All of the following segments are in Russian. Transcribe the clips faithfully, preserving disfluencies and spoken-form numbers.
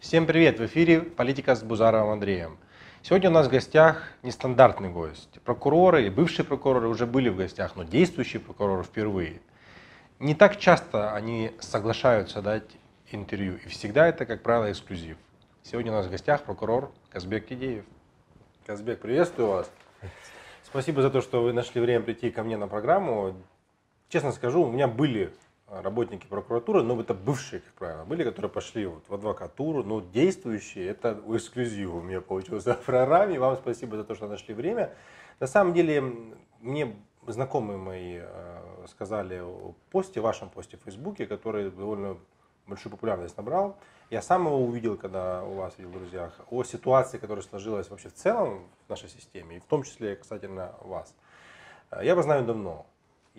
Всем привет! В эфире «Политика с Бузаровым Андреем». Сегодня у нас в гостях нестандартный гость. Прокуроры и бывшие прокуроры уже были в гостях, но действующие прокуроры впервые. Не так часто они соглашаются дать интервью, и всегда это, как правило, эксклюзив. Сегодня у нас в гостях прокурор Казбек Кидеев. Казбек, приветствую вас. Спасибо за то, что вы нашли время прийти ко мне на программу. Честно скажу, у меня были работники прокуратуры, но это бывшие, как правило, были, которые пошли вот в адвокатуру, но действующие, это эксклюзив у меня получился в программе. Вам спасибо за то, что нашли время. На самом деле, мне знакомые мои сказали о посте, вашем посте в Фейсбуке, который довольно большую популярность набрал. Я сам его увидел, когда у вас видел в друзьях, о ситуации, которая сложилась вообще в целом в нашей системе, и в том числе касательно вас. Я вас знаю давно.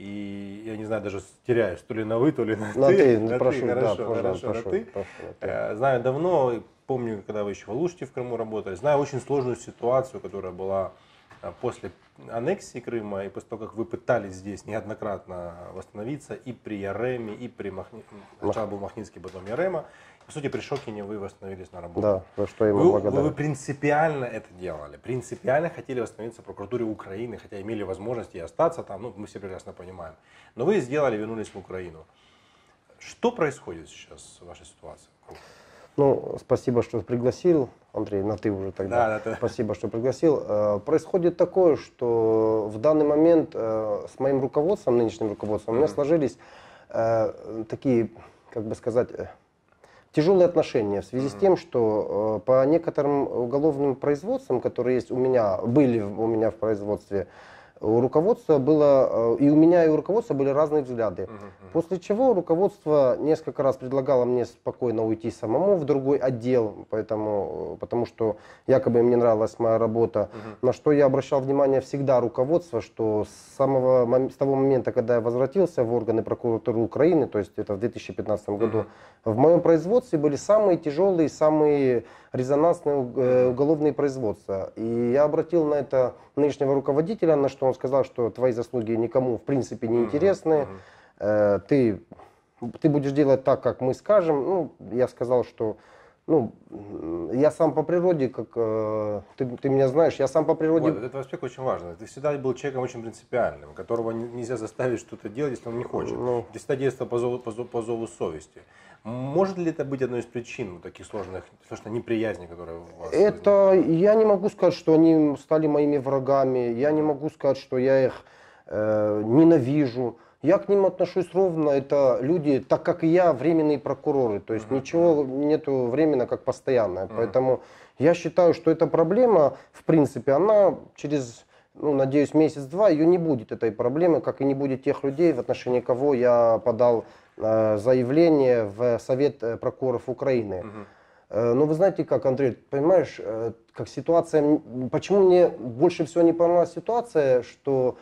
И я не знаю, даже теряюсь, то ли на вы, то ли на, на ты. ты. На прошу, ты. да, Хорошо, прошу, хорошо, прошу, на ты. прошу, прошу. Знаю давно, помню, когда вы еще в Алуште в Крыму работали. Знаю очень сложную ситуацию, которая была после аннексии Крыма, и после того, как вы пытались здесь неоднократно восстановиться и при Яреме, и при Махни... Сначала был Махницкий, потом Ярема. По сути, при Шокине вы восстановились на работу. Да, за что ему вы, благодарен. вы принципиально это делали, принципиально хотели восстановиться в прокуратуре Украины, хотя имели возможность и остаться там, ну, мы все прекрасно понимаем. Но вы сделали, вернулись в Украину. Что происходит сейчас в вашей ситуации? Ну, спасибо, что пригласил, Андрей, на ты уже тогда. Да, да, спасибо, что пригласил. Происходит такое, что в данный момент с моим руководством, нынешним руководством, mm-hmm. у меня сложились такие, как бы сказать, тяжелые отношения в связи mm-hmm. с тем, что по некоторым уголовным производствам, которые есть у меня, были у меня в производстве, у руководства было, и у меня, и у руководства были разные взгляды. Uh-huh. После чего руководство несколько раз предлагало мне спокойно уйти самому в другой отдел, поэтому, потому что якобы мне нравилась моя работа. Uh-huh. На что я обращал внимание всегда руководство, что с, самого, с того момента, когда я возвратился в органы прокуратуры Украины, то есть это в две тысячи пятнадцатом году, uh-huh. в моем производстве были самые тяжелые, самые резонансные э, уголовные производства. И я обратил на это нынешнего руководителя, на что он сказал, что твои заслуги никому в принципе не интересны, э, ты, ты будешь делать так, как мы скажем. Ну, я сказал, что ну, я сам по природе, как э, ты, ты меня знаешь, я сам по природе... Вот, этот аспект очень важный. Ты всегда был человеком очень принципиальным, которого нельзя заставить что-то делать, если он не хочет. Ну, ты всегда действовал по зову, по, зову, по зову совести. Может ли это быть одной из причин таких сложных, сложной неприязни, которые у вас Это возникли? Я не могу сказать, что они стали моими врагами, я не могу сказать, что я их э, ненавижу. Я к ним отношусь ровно, это люди, так как и я, временные прокуроры, то есть uh-huh. ничего нету временно как постоянное. Uh-huh. Поэтому я считаю, что эта проблема, в принципе, она через, ну, надеюсь, месяц-два, ее не будет, этой проблемы, как и не будет тех людей, в отношении кого я подал э, заявление в Совет прокуроров Украины. Uh-huh. Ну, вы знаете как, Андрей, понимаешь, как ситуация, почему мне больше всего не понравилась ситуация, что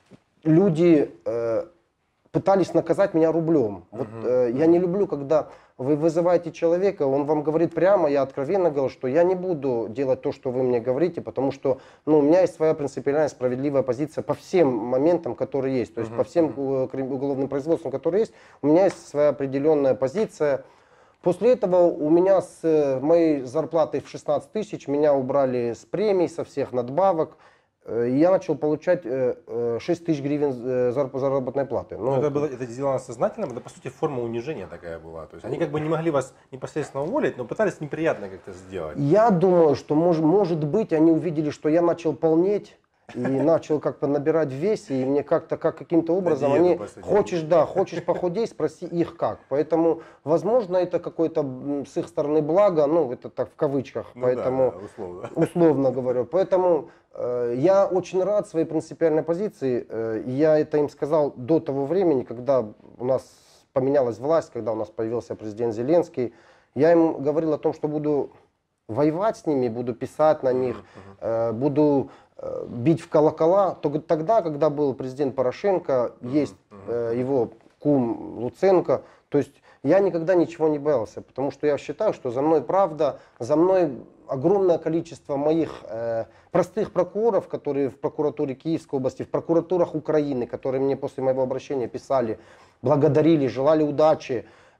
люди э, пытались наказать меня рублем. Вот, uh-huh. э, я не люблю, когда вы вызываете человека, он вам говорит прямо, я откровенно говорю, что я не буду делать то, что вы мне говорите, потому что ну, у меня есть своя принципиальная справедливая позиция по всем моментам, которые есть, то есть uh-huh. по всем уголовным производствам, которые есть, у меня есть своя определенная позиция. После этого у меня с моей зарплатой в шестнадцать тысяч меня убрали с премий, со всех надбавок. И я начал получать шесть тысяч гривен заработной платы. Но это, было, это сделано сознательно, это по сути форма унижения такая была. То есть они как бы не могли вас непосредственно уволить, но пытались неприятно как-то сделать. Я думаю, что мож, может быть они увидели, что я начал полнеть. И начал как-то набирать в весе, и мне как-то как каким-то образом они хочешь, да, хочешь похудеть, спроси их как. Поэтому, возможно, это какое-то с их стороны благо, ну это так в кавычках, ну, поэтому да, да, условно. условно говорю. Поэтому э, я очень рад своей принципиальной позиции. Э, я это им сказал до того времени, когда у нас поменялась власть, когда у нас появился президент Зеленский. Я им говорил о том, что буду воевать с ними, буду писать на них, э, буду бить в колокола, то тогда, когда был президент Порошенко, есть э, его кум Луценко, то есть я никогда ничего не боялся, потому что я считаю, что за мной правда, за мной огромное количество моих э, простых прокуроров, которые в прокуратуре Киевской области, в прокуратурах Украины, которые мне после моего обращения писали, благодарили, желали удачи.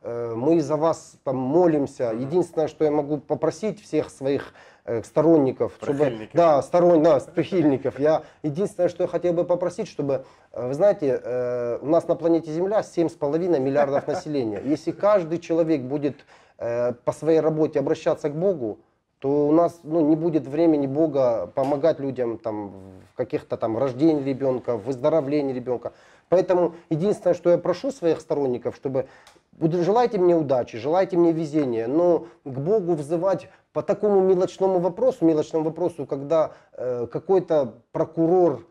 э, мы за вас там молимся. Единственное, что я могу попросить всех своих э, сторонников, чтобы, да, сторон, да, прихильников, я единственное, что я хотел бы попросить, чтобы, э, вы знаете, э, у нас на планете Земля семь с половиной миллиардов населения. Если каждый человек будет э, по своей работе обращаться к Богу, то у нас, ну, не будет времени Бога помогать людям там, в каких-то там рождении ребенка, в выздоровлении ребенка. Поэтому единственное, что я прошу своих сторонников, чтобы желайте мне удачи, желайте мне везения, но к Богу взывать по такому мелочному вопросу, мелочному вопросу, когда э, какой-то прокурор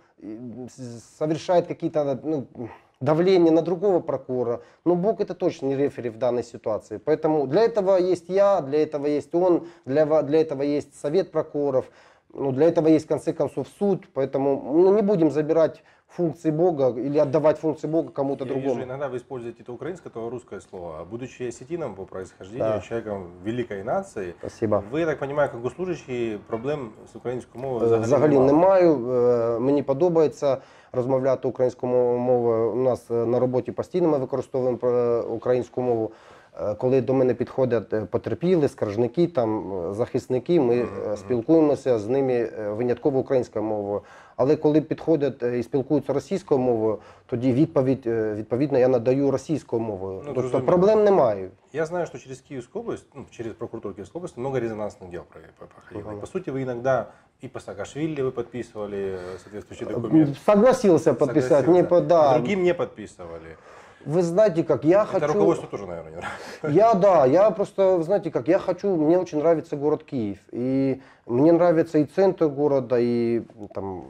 совершает какие-то, ну, давление на другого прокурора, но Бог это точно не рефери в данной ситуации. Поэтому для этого есть я, для этого есть он, для, для этого есть совет прокуроров, ну, для этого есть в конце концов суд. Поэтому ну, не будем забирать функции Бога или отдавать функции Бога кому-то Я другому. вижу, иногда вы используете то украинское, то русское слово. Будучи осетином по происхождению, Да. человеком великой нации, Спасибо. ви, я так розумію, як госслужащий, проблем з українською мовою взагалі, Взагалі не немає. маю. Е, Мені подобається розмовляти українською мовою. У нас е, на роботі постійно ми використовуємо е, українську мову. Е, Коли до мене підходять е, потерпілі, скаржники, там, е, захисники, ми е, спілкуємося з ними е, винятково українською мовою. Але коли підходять е, і спілкуються російською мовою, тоді відповідь, е, відповідно, я надаю російською мовою. Ну, тобто зрозуміло. проблем немає. Я знаю, что через Киевскую область, ну, через прокуратуру Киевской области много резонансных дел про- проходило. Ага. И, по сути, вы иногда и по Саакашвили вы подписывали соответствующие документы. Согласился подписать. Не, по- да. Другим не подписывали. Вы знаете, как я Это хочу... руководство тоже, наверное, не нравится. Я, да, я просто, вы знаете, как я хочу, мне очень нравится город Киев. И мне нравится и центр города, и там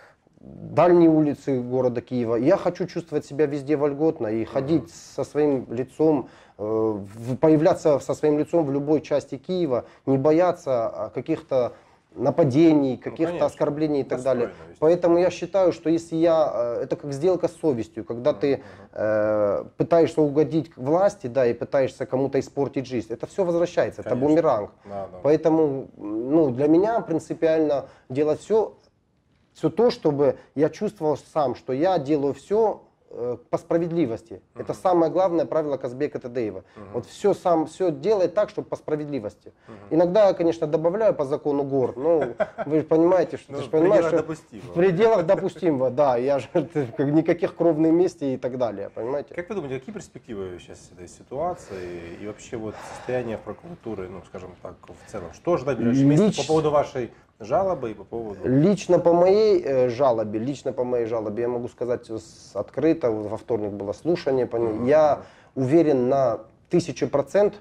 дальние улицы города Киева. Я хочу чувствовать себя везде вольготно и ходить со своим лицом, э, в- появляться со своим лицом в любой части Киева, не бояться каких-то нападений, каких-то конечно. оскорблений и так далее. Достойно вести. Поэтому я считаю, что если я, э, это как сделка с совестью, когда ты э, пытаешься угодить власти, да, и пытаешься кому-то испортить жизнь, это все возвращается, это Конечно. бумеранг. Да, да. Поэтому, ну, для меня принципиально делать все, все то, чтобы я чувствовал сам, что я делаю все по справедливости. Мгм. Это самое главное правило Казбека Тадеева. Вот все сам, все делает так, чтобы по справедливости. Иногда я, конечно, добавляю по закону гор, но вы же понимаете, что, Ну, ты же в понимаешь, пределах что допустимого. в пределах допустимого, да, я же как никаких кровных мести и так далее, понимаете? Как вы думаете, какие перспективы сейчас этой ситуации и вообще вот состояние прокуратуры, ну, скажем так, в целом? Что ждать в ближайшие месяцы Лич- по поводу вашей жалобы и по поводу... Лично по моей э, жалобе, лично по моей жалобе, я могу сказать с- открыто, вот во вторник было слушание по ней, я уверен на тысячу процент,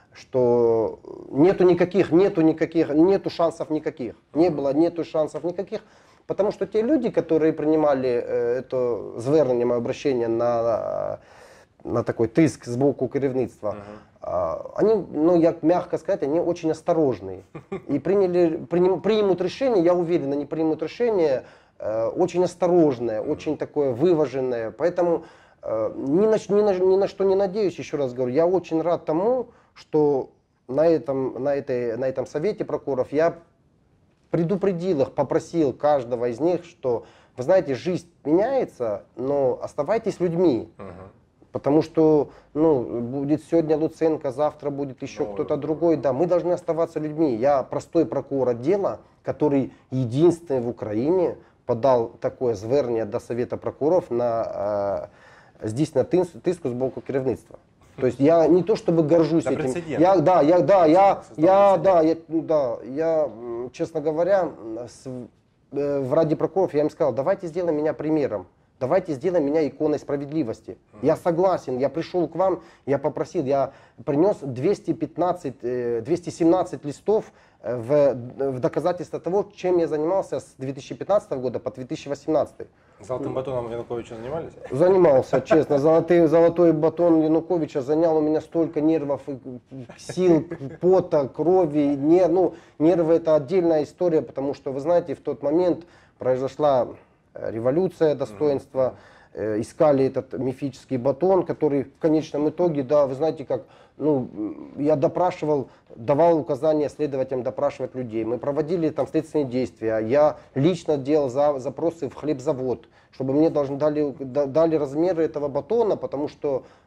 что нету никаких, нету никаких, нету шансов никаких, не было, нету шансов никаких, потому что те люди, которые принимали э, это звернення, моє обращение на, на такой тиск з боку керівництва, а, они, ну, як мягко сказать, они очень осторожные. И приняли, приним- примут решение, я уверен, они примут решение э, очень осторожное, очень такое вываженное. Поэтому э, ни, на, ш- ни, на, ни на что не надеюсь, еще раз говорю. Я очень рад тому, что на этом, на этой, на этом совете прокуроров я предупредил их, попросил каждого из них, что, вы знаете, жизнь меняется, но оставайтесь людьми. Мгм. Потому что, ну, будет сегодня Луценко, завтра будет еще Новый кто-то прокурор. другой. Да, мы должны оставаться людьми. Я простой прокурор отдела, который единственный в Украине подал такое звернення до Совета прокуроров на э, здесь на тис- тиску з боку керівництва. То есть я не то чтобы горжусь Да, этим. прецедент. Я, да, я, да, я, Создал я, прецедент. да, я, ну, да, я, м, честно говоря, с- э, в Раде прокуроров я им сказал, давайте сделаем меня примером. Давайте сделаем меня иконой справедливости. Я согласен, я пришел к вам, я попросил, я принес двести пятнадцать, э, двести семнадцать листов э, в, в доказательство того, чем я занимался с две тысячи пятнадцатого года по две тысячи восемнадцатый. Золотым батоном Януковича занимались? Занимался, честно. Золотый, золотой батон Януковича занял у меня столько нервов, и сил, пота, крови. Не, ну, нервы это отдельная история, потому что, вы знаете, в тот момент произошла э, революция достоинства, э, искали этот мифический батон, который в конечном итоге, да, вы знаете, как, ну, я допрашивал, давал указания следователям допрашивать людей. Мы проводили там следственные действия. Я лично делал за, запросы в хлебзавод, чтобы мне должны дали, да- дали размеры этого батона, потому что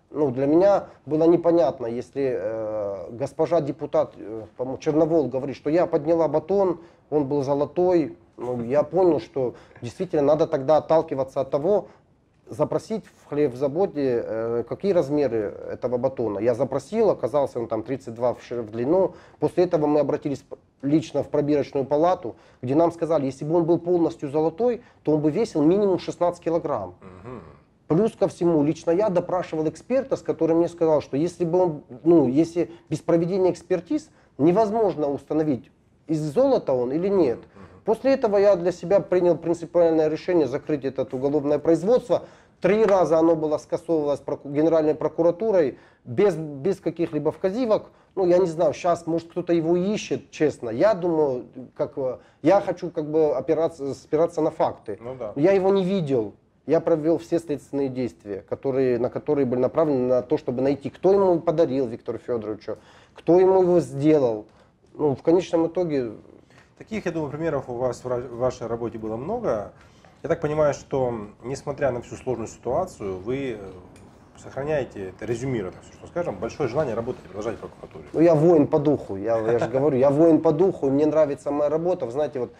Ну, для меня было непонятно, если э, госпожа депутат, э, по-моему, Черновол говорит, что я подняла батон, он был золотой. Ну, я понял, что действительно надо тогда отталкиваться от того, запросить в хлебзаводе, э, какие размеры этого батона. Я запросил, оказался он там тридцать два в, шир- в длину. После этого мы обратились лично в пробирочную палату, где нам сказали, если бы он был полностью золотой, то он бы весил минимум шестнадцать килограмм. Мгм. Плюс ко всему, лично я допрашивал эксперта, с которым мне сказал, что если бы он, ну, если без проведения экспертиз невозможно установить, из золота он или нет. После этого я для себя принял принципиальное решение закрыть это уголовное производство. Три раза оно было скасовывалось проку- Генеральной прокуратурой без, без каких-либо вказивок. Ну, я не знаю, сейчас, может, кто-то его ищет, честно. Я думаю, как, э, я хочу как бы опираться, спираться на факты. Ну да. Я его не видел. Я провел все следственные действия, которые, на которые были направлены на то, чтобы найти, кто ему подарил Виктору Федоровичу, кто ему его сделал. Ну, в конечном итоге... Таких, я думаю, примеров у вас в ра- в вашей работе было много. Я так понимаю, что, несмотря на всю сложную ситуацию, вы э, сохраняете, это резюмируя, так что скажем, большое желание работать и продолжать в прокуратуре. Ну, я воин по духу, я, я же говорю, я воин по духу, мне нравится моя работа. Вы знаете, вот,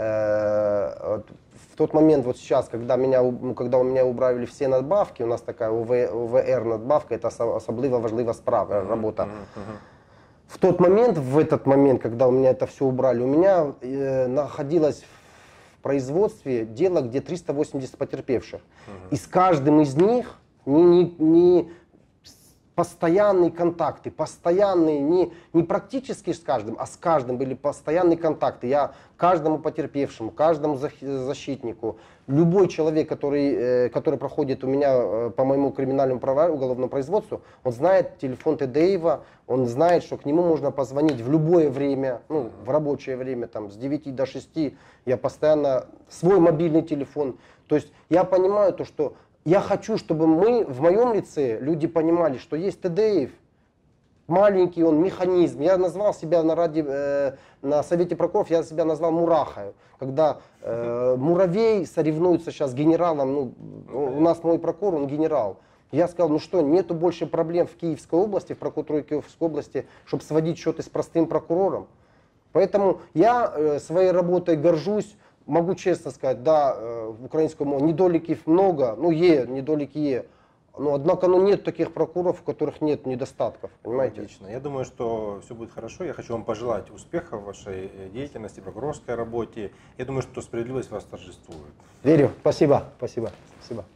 э, вот в тот момент, вот сейчас, когда, меня, у- ну, когда у меня убрали все надбавки, у нас такая УВР надбавка, это осо- особливо важлива справа, работа. Мгм, мгм. В тот момент, в этот момент, когда у меня это все убрали, у меня э, находилось в производстве дело, где триста восемьдесят потерпевших. И с каждым из них не, не, не постоянные контакты, постоянные, не, не практически с каждым, а с каждым были постоянные контакты. Я каждому потерпевшему, каждому зах- защитнику, любой человек, который, э, который проходит у меня э, по моему криминальному права, уголовному производству, он знает телефон Тедеева, он знает, что к нему можно позвонить в любое время, ну, в рабочее время, там, с девяти до шести, я постоянно, свой мобильный телефон. То есть я понимаю то, что я хочу, чтобы мы, в моем лице, люди понимали, что есть Тедеев, маленький он механизм. Я назвал себя на, ради, э, на Совете прокуроров, я себя назвал Мурахой. Когда э, Муравей соревнуется сейчас с генералом, ну, у нас мой прокурор, он генерал. Я сказал, ну что, нету больше проблем в Киевской области, в прокуратуре Киевской области, чтобы сводить счеты с простым прокурором. Поэтому я э, своей работой горжусь. Могу честно сказать, да, э, в украинском мове недоликов много, ну е, недолики е. Но однако ну, нет таких прокуроров, в которых нет недостатков, понимаете? Отлично. Я думаю, что все будет хорошо. Я хочу вам пожелать успехов в вашей э, деятельности, прокурорской работе. Я думаю, что справедливость вас торжествует. Верю. Спасибо. Спасибо. Спасибо.